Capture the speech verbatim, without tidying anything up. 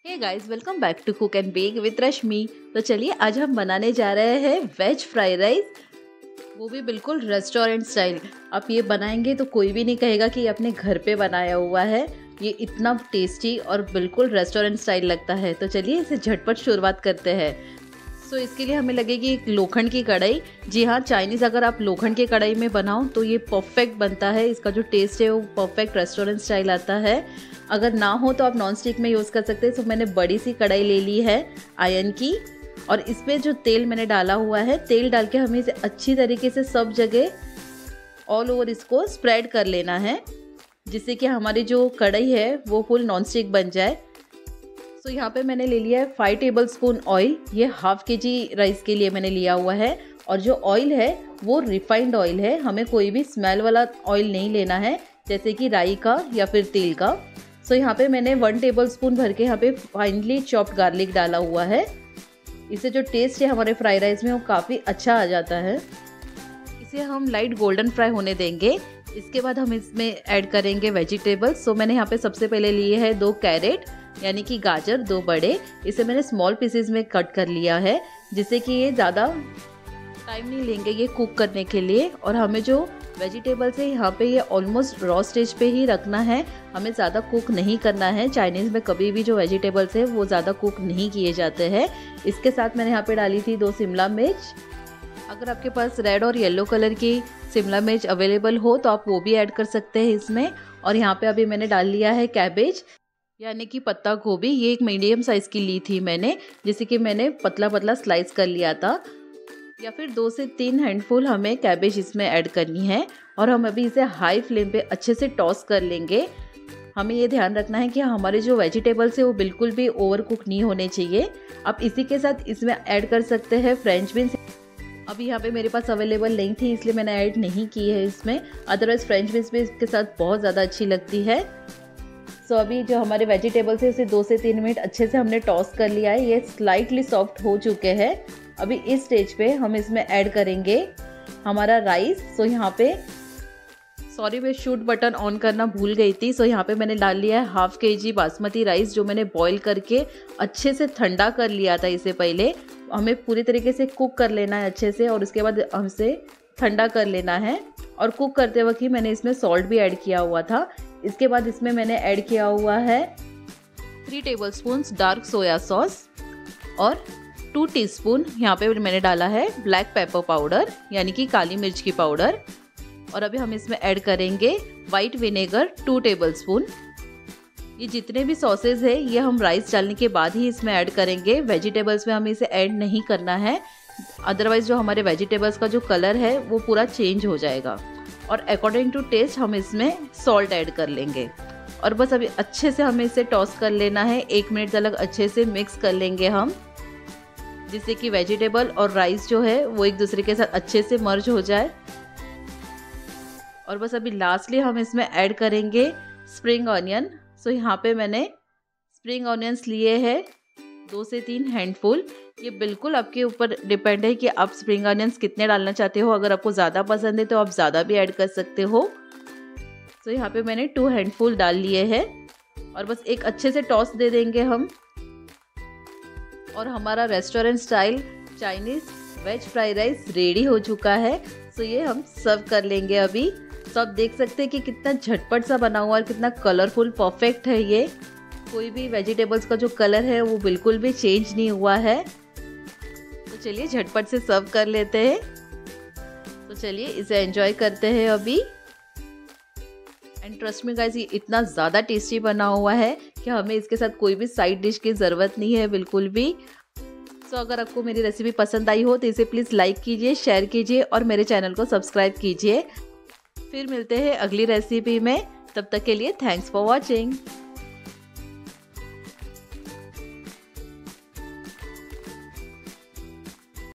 Hey guys, welcome back to cook and bake with Rashmi. तो चलिए आज हम बनाने जा रहे हैं वेज फ्राइड राइस, वो भी बिल्कुल रेस्टोरेंट स्टाइल। आप ये बनाएंगे तो कोई भी नहीं कहेगा कि ये अपने घर पे बनाया हुआ है। ये इतना टेस्टी और बिल्कुल रेस्टोरेंट स्टाइल लगता है। तो चलिए इसे झटपट शुरुआत करते हैं। सो so, इसके लिए हमें लगेगी एक लोखंड की कढ़ाई। जी हाँ, चाइनीज़ अगर आप लोखंड की कढ़ाई में बनाओ तो ये परफेक्ट बनता है। इसका जो टेस्ट है वो परफेक्ट रेस्टोरेंट स्टाइल आता है। अगर ना हो तो आप नॉन स्टिक में यूज़ कर सकते हैं। तो मैंने बड़ी सी कढ़ाई ले ली है आयरन की, और इसमें जो तेल मैंने डाला हुआ है, तेल डाल के हमें इसे अच्छी तरीके से सब जगह ऑल ओवर इसको स्प्रेड कर लेना है, जिससे कि हमारी जो कढ़ाई है वो फुल नॉन स्टिक बन जाए। सो so, यहाँ पे मैंने ले लिया है फाइव टेबल स्पून ऑयल। ये हाफ के जी राइस के लिए मैंने लिया हुआ है। और जो ऑयल है वो रिफाइंड ऑयल है। हमें कोई भी स्मेल वाला ऑयल नहीं लेना है, जैसे कि राई का या फिर तेल का। सो so, यहाँ पे मैंने वन टेबल स्पून भर के यहाँ पे फाइनली चॉप्ड गार्लिक डाला हुआ है। इससे जो टेस्ट है हमारे फ्राइड राइस में वो काफ़ी अच्छा आ जाता है। इसे हम लाइट गोल्डन फ्राई होने देंगे। इसके बाद हम इसमें ऐड करेंगे वेजिटेबल्स। सो so, मैंने यहाँ पे सबसे पहले लिए है दो कैरेट यानी कि गाजर, दो बड़े। इसे मैंने स्मॉल पीसेस में कट कर लिया है, जिससे कि ये ज़्यादा टाइम नहीं लेंगे ये कुक करने के लिए। और हमें जो वेजिटेबल्स है यहाँ पे ये ऑलमोस्ट रॉ स्टेज पे ही रखना है, हमें ज़्यादा कुक नहीं करना है। चाइनीज़ में कभी भी जो वेजिटेबल्स है वो ज़्यादा कुक नहीं किए जाते हैं। इसके साथ मैंने यहाँ पे डाली थी दो शिमला मिर्च। अगर आपके पास रेड और येलो कलर की शिमला मिर्च अवेलेबल हो तो आप वो भी ऐड कर सकते हैं इसमें। और यहाँ पे अभी मैंने डाल लिया है कैबेज यानी कि पत्ता गोभी। ये एक मीडियम साइज़ की ली थी मैंने, जिसे कि मैंने पतला पतला स्लाइस कर लिया था। या फिर दो से तीन हैंडफुल हमें कैबेज इसमें ऐड करनी है। और हम अभी इसे हाई फ्लेम पे अच्छे से टॉस कर लेंगे। हमें ये ध्यान रखना है कि हमारे जो वेजिटेबल्स है वो बिल्कुल भी ओवर कुक नहीं होने चाहिए। आप इसी के साथ इसमें ऐड कर सकते हैं फ्रेंच बीन्स। अभी यहाँ पे मेरे पास अवेलेबल नहीं थी इसलिए मैंने ऐड नहीं की है इसमें, अदरवाइज फ्रेंच बीन्स भी इसके साथ बहुत ज़्यादा अच्छी लगती है। सो so, अभी जो हमारे वेजिटेबल्स है उसे दो से तीन मिनट अच्छे से हमने टॉस कर लिया है। ये स्लाइटली सॉफ्ट हो चुके हैं। अभी इस स्टेज पे हम इसमें ऐड करेंगे हमारा राइस। सो so, यहाँ पे सॉरी मैं शूट बटन ऑन करना भूल गई थी। सो so, यहाँ पे मैंने डाल लिया है हाफ के जी बासमती राइस, जो मैंने बॉईल करके अच्छे से ठंडा कर लिया था। इससे पहले हमें पूरी तरीके से कुक कर लेना है अच्छे से, और उसके बाद हमसे ठंडा कर लेना है। और कुक करते वक्त ही मैंने इसमें सॉल्ट भी ऐड किया हुआ था। इसके बाद इसमें मैंने ऐड किया हुआ है three tablespoon dark soya sauce और टू टीस्पून यहाँ पे मैंने डाला है ब्लैक पेपर पाउडर यानी कि काली मिर्च की पाउडर। और अभी हम इसमें ऐड करेंगे वाइट विनेगर टू टेबलस्पून। ये जितने भी सॉसेज है ये हम राइस डालने के बाद ही इसमें ऐड करेंगे। वेजिटेबल्स में हमें इसे ऐड नहीं करना है, अदरवाइज जो हमारे वेजिटेबल्स का जो कलर है वो पूरा चेंज हो जाएगा। और अकॉर्डिंग टू टेस्ट हम इसमें सॉल्ट ऐड कर लेंगे। और बस अभी अच्छे से हमें इसे टॉस कर लेना है। एक मिनट तक अच्छे से मिक्स कर लेंगे हम, जिससे कि वेजिटेबल और राइस जो है वो एक दूसरे के साथ अच्छे से मर्ज हो जाए। और बस अभी लास्टली हम इसमें ऐड करेंगे स्प्रिंग ऑनियन। सो यहाँ पे मैंने स्प्रिंग ऑनियंस लिए हैं दो से तीन हैंडफुल। ये बिल्कुल आपके ऊपर डिपेंड है कि आप स्प्रिंग ऑनियंस कितने डालना चाहते हो। अगर आपको ज़्यादा पसंद है तो आप ज़्यादा भी ऐड कर सकते हो। तो यहाँ पे मैंने टू हैंडफुल डाल लिए हैं और बस एक अच्छे से टॉस दे देंगे हम। और हमारा restaurant style Chinese veg fried rice ready हो चुका है। सो ये हम सर्व कर लेंगे अभी। तो आप देख सकते हैं कि कितना झटपट सा बना हुआ और कितना कलरफुल परफेक्ट है। ये कोई भी वेजिटेबल्स का जो कलर है वो बिल्कुल भी चेंज नहीं हुआ है। तो चलिए झटपट से सर्व कर लेते हैं। तो चलिए इसे एंजॉय करते हैं अभी। एंड ट्रस्ट मी गाइस, ये इतना ज़्यादा टेस्टी बना हुआ है कि हमें इसके साथ कोई भी साइड डिश की ज़रूरत नहीं है बिल्कुल भी। सो so, अगर आपको मेरी रेसिपी पसंद आई हो तो इसे प्लीज़ लाइक कीजिए, शेयर कीजिए और मेरे चैनल को सब्सक्राइब कीजिए। फिर मिलते हैं अगली रेसिपी में। तब तक के लिए थैंक्स फॉर वॉचिंग।